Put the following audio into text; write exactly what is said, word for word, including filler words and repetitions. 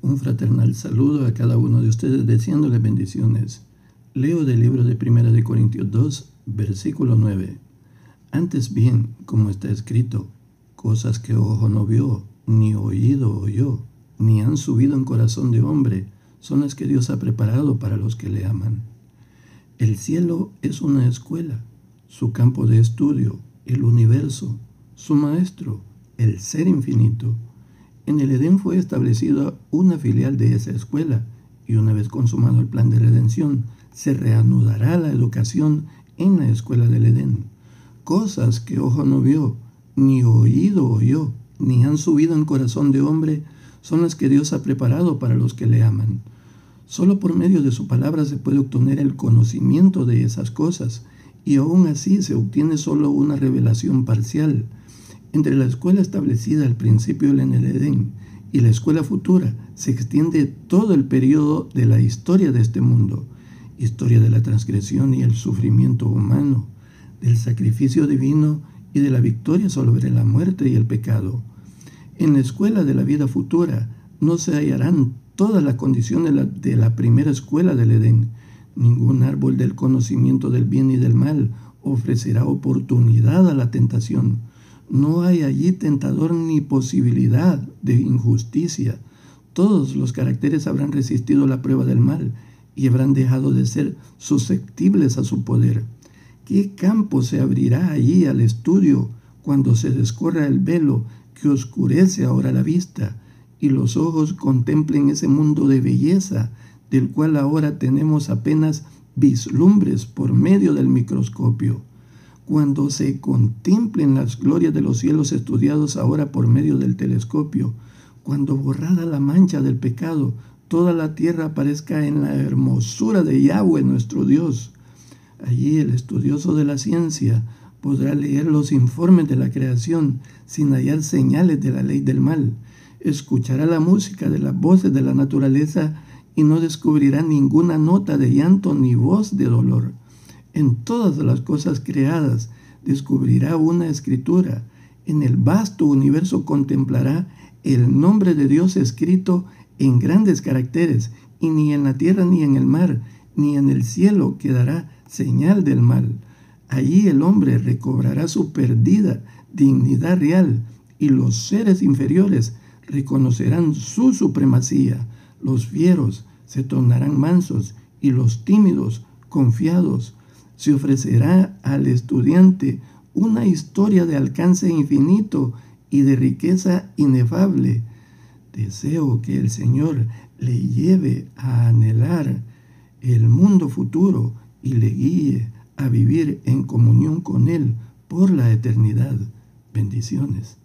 Un fraternal saludo a cada uno de ustedes deseándoles bendiciones. Leo del libro de Primera de Corintios dos, versículo nueve. Antes bien, como está escrito, cosas que ojo no vio, ni oído oyó, ni han subido en corazón de hombre, son las que Dios ha preparado para los que le aman. El cielo es una escuela, su campo de estudio, el universo, su maestro, el ser infinito. En el Edén fue establecida una filial de esa escuela y una vez consumado el plan de redención, se reanudará la educación en la escuela del Edén. Cosas que ojo no vio, ni oído oyó, ni han subido en corazón de hombre, son las que Dios ha preparado para los que le aman. Solo por medio de su palabra se puede obtener el conocimiento de esas cosas, y aún así se obtiene solo una revelación parcial. Entre la escuela establecida al principio en el Edén y la escuela futura se extiende todo el periodo de la historia de este mundo, historia de la transgresión y el sufrimiento humano, del sacrificio divino y de la victoria sobre la muerte y el pecado. En la escuela de la vida futura no se hallarán todas las condiciones de la, de la primera escuela del Edén. Ningún árbol del conocimiento del bien y del mal ofrecerá oportunidad a la tentación. No hay allí tentador ni posibilidad de injusticia. Todos los caracteres habrán resistido la prueba del mal y habrán dejado de ser susceptibles a su poder. ¿Qué campo se abrirá allí al estudio cuando se descorra el velo que oscurece ahora la vista y los ojos contemplen ese mundo de belleza del cual ahora tenemos apenas vislumbres por medio del microscopio? Cuando se contemplen las glorias de los cielos estudiados ahora por medio del telescopio, cuando borrada la mancha del pecado, toda la tierra aparezca en la hermosura de Yahweh nuestro Dios. Allí el estudioso de la ciencia podrá leer los informes de la creación sin hallar señales de la ley del mal. Escuchará la música de las voces de la naturaleza y no descubrirá ninguna nota de llanto ni voz de dolor. En todas las cosas creadas descubrirá una escritura. En el vasto universo contemplará el nombre de Dios escrito en grandes caracteres, y ni en la tierra ni en el mar, ni en el cielo quedará señal del mal. Allí el hombre recobrará su perdida dignidad real, y los seres inferiores reconocerán su supremacía. Los fieros se tornarán mansos, y los tímidos confiados. Se ofrecerá al estudiante una historia de alcance infinito y de riqueza inefable. Deseo que el Señor le lleve a anhelar el mundo futuro y le guíe a vivir en comunión con Él por la eternidad. Bendiciones.